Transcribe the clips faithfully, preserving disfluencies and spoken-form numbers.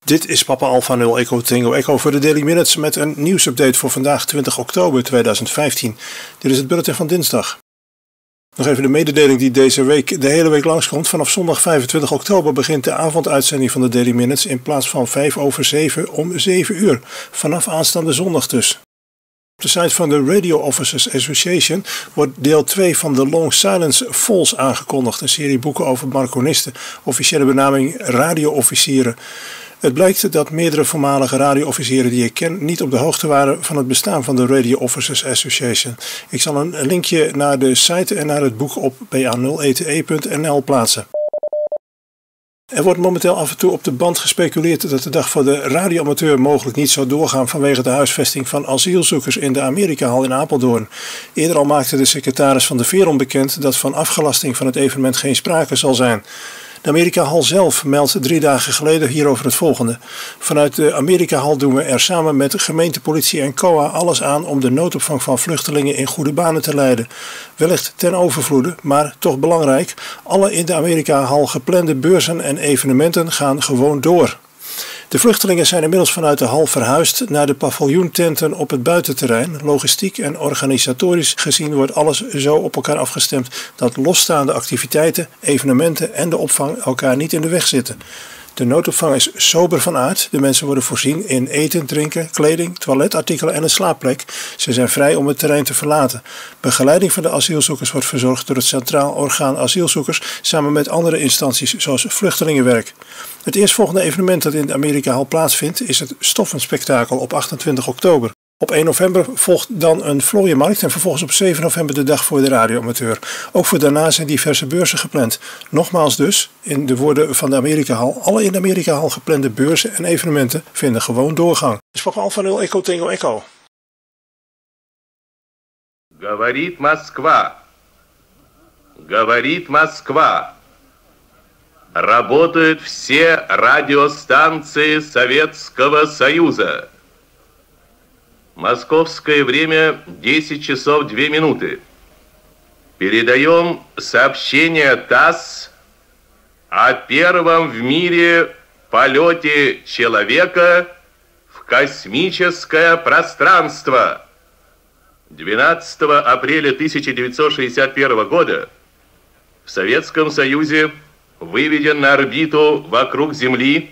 Dit is Papa Alpha nul Echo Tango Echo voor de Daily Minutes met een nieuwsupdate voor vandaag twintig oktober tweeduizend vijftien. Dit is het bulletin van dinsdag. Nog even de mededeling die deze week de hele week langskomt. Vanaf zondag vijfentwintig oktober begint de avonduitzending van de Daily Minutes in plaats van vijf over zeven om zeven uur. Vanaf aanstaande zondag dus. Op de site van de Radio Officers Association wordt deel twee van The Long Silence Falls aangekondigd. Een serie boeken over marconisten, officiële benaming radioofficieren. Het blijkt dat meerdere voormalige radioofficieren die ik ken niet op de hoogte waren van het bestaan van de Radio Officers Association. Ik zal een linkje naar de site en naar het boek op p a nul e t e punt n l plaatsen. Er wordt momenteel af en toe op de band gespeculeerd dat de dag voor de radioamateur mogelijk niet zou doorgaan vanwege de huisvesting van asielzoekers in de Amerikahal in Apeldoorn. Eerder al maakte de secretaris van de Veron bekend dat van afgelasting van het evenement geen sprake zal zijn. De Amerikahal zelf meldt drie dagen geleden hierover het volgende. Vanuit de Amerikahal doen we er samen met gemeente, politie en C O A alles aan om de noodopvang van vluchtelingen in goede banen te leiden. Wellicht ten overvloede, maar toch belangrijk, alle in de Amerikahal geplande beurzen en evenementen gaan gewoon door. De vluchtelingen zijn inmiddels vanuit de hal verhuisd naar de paviljoententen op het buitenterrein. Logistiek en organisatorisch gezien wordt alles zo op elkaar afgestemd dat losstaande activiteiten, evenementen en de opvang elkaar niet in de weg zitten. De noodopvang is sober van aard. De mensen worden voorzien in eten, drinken, kleding, toiletartikelen en een slaapplek. Ze zijn vrij om het terrein te verlaten. Begeleiding van de asielzoekers wordt verzorgd door het Centraal Orgaan Asielzoekers samen met andere instanties zoals Vluchtelingenwerk. Het eerstvolgende evenement dat in de Amerikahal plaatsvindt is het Stoffenspektakel op achtentwintig oktober. Op één november volgt dan een vlooienmarkt en vervolgens op zeven november de dag voor de radioamateur. Ook voor daarna zijn diverse beurzen gepland. Nogmaals dus, in de woorden van de Amerikahal, alle in de Amerikahal geplande beurzen en evenementen vinden gewoon doorgang. Dus Papa Alpha nul Echo Tango Echo. Говорит Москва. Говорит Москва. Работают все радиостанции Советского Союза. Московское время десять часов две минуты. Передаем сообщение ТАСС о первом в мире полете человека в космическое пространство. двенадцатого апреля тысяча девятьсот шестьдесят первого года в Советском Союзе выведен на орбиту вокруг Земли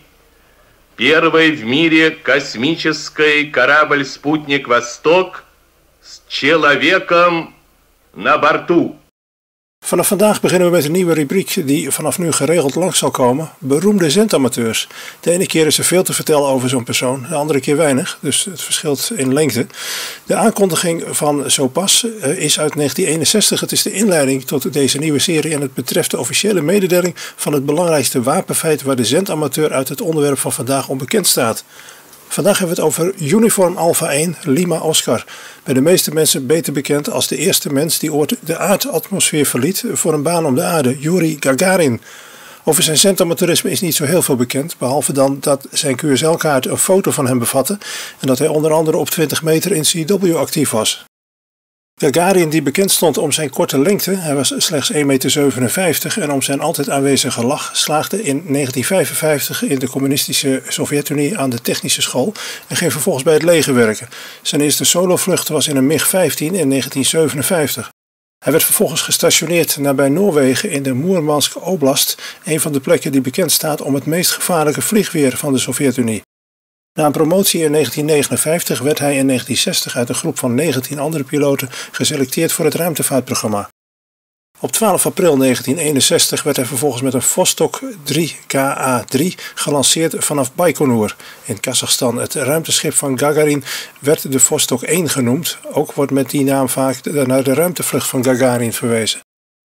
первый в мире космический корабль-спутник «Восток» с человеком на борту. Vanaf vandaag beginnen we met een nieuwe rubriek die vanaf nu geregeld langs zal komen. Beroemde zendamateurs. De ene keer is er veel te vertellen over zo'n persoon, de andere keer weinig. Dus het verschilt in lengte. De aankondiging van Zo Pas is uit negentien eenenzestig. Het is de inleiding tot deze nieuwe serie en het betreft de officiële mededeling van het belangrijkste wapenfeit waar de zendamateur uit het onderwerp van vandaag onbekend staat. Vandaag hebben we het over Uniform Alpha één Lima Oscar. Bij de meeste mensen beter bekend als de eerste mens die ooit de aardatmosfeer verliet voor een baan om de aarde, Yuri Gagarin. Over zijn zendamateurisme is niet zo heel veel bekend, behalve dan dat zijn Q S L-kaart een foto van hem bevatte en dat hij onder andere op twintig meter in C W actief was. Gagarin, die bekend stond om zijn korte lengte, hij was slechts één meter zevenenvijftig en om zijn altijd aanwezige lach, slaagde in negentien vijfenvijftig in de communistische Sovjet-Unie aan de technische school en ging vervolgens bij het leger werken. Zijn eerste solovlucht was in een MiG vijftien in negentien zevenenvijftig. Hij werd vervolgens gestationeerd nabij Noorwegen in de Moermansk Oblast, een van de plekken die bekend staat om het meest gevaarlijke vliegweer van de Sovjet-Unie. Na een promotie in negentien negenenvijftig werd hij in negentien zestig uit een groep van negentien andere piloten geselecteerd voor het ruimtevaartprogramma. Op twaalf april negentien eenenzestig werd hij vervolgens met een Vostok drie K A drie gelanceerd vanaf Baikonur in Kazachstan. Het ruimteschip van Gagarin werd de Vostok één genoemd. Ook wordt met die naam vaak naar de ruimtevlucht van Gagarin verwezen.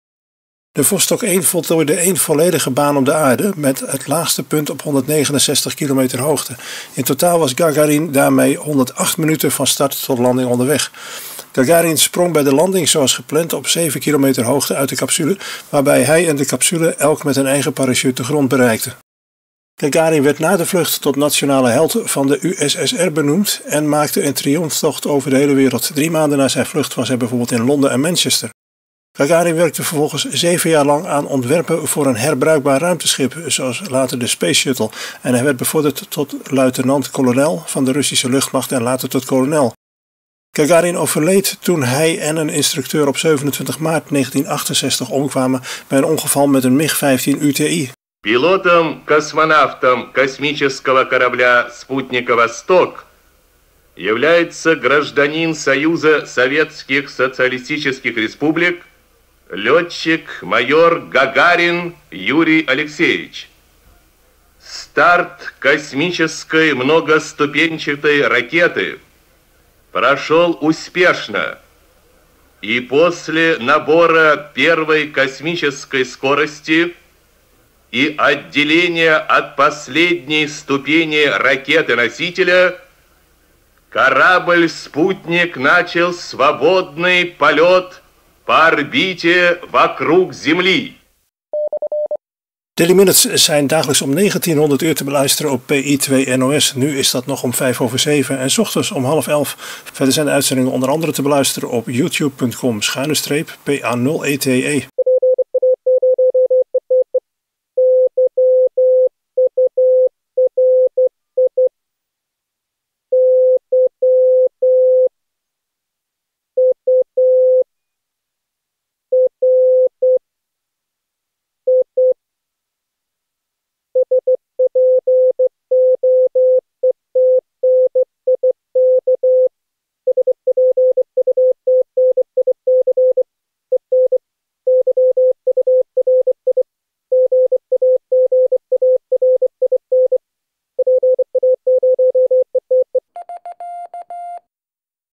De Vostok één voltooide één volledige baan om de aarde met het laagste punt op honderdnegenenzestig kilometer hoogte. In totaal was Gagarin daarmee honderdacht minuten van start tot landing onderweg. Gagarin sprong bij de landing zoals gepland op zeven kilometer hoogte uit de capsule, waarbij hij en de capsule elk met een eigen parachute de grond bereikten. Gagarin werd na de vlucht tot nationale held van de U S S R benoemd en maakte een triomftocht over de hele wereld. Drie maanden na zijn vlucht was hij bijvoorbeeld in Londen en Manchester. Gagarin werkte vervolgens zeven jaar lang aan ontwerpen voor een herbruikbaar ruimteschip, zoals later de Space Shuttle, en hij werd bevorderd tot luitenant-kolonel van de Russische luchtmacht en later tot kolonel. Gagarin overleed toen hij en een instructeur op zevenentwintig maart negentien achtenzestig omkwamen bij een ongeval met een MiG vijftien U T I. Пилотом-космонавтом космического корабля «Спутника Восток» является гражданин Союза Советских Социалистических Республик, летчик майор Гагарин Юрий Алексеевич. Старт космической многоступенчатой ракеты прошел успешно, и после набора первой космической скорости и отделения от последней ступени ракеты-носителя корабль-спутник начал свободный полет по орбите вокруг Земли. Daily Minutes zijn dagelijks om negentienhonderd uur te beluisteren op P I twee N O S. Nu is dat nog om vijf over zeven en 's ochtends om half elf. Verder zijn de uitzendingen onder andere te beluisteren op youtube punt com schuine streep P A nul E T E.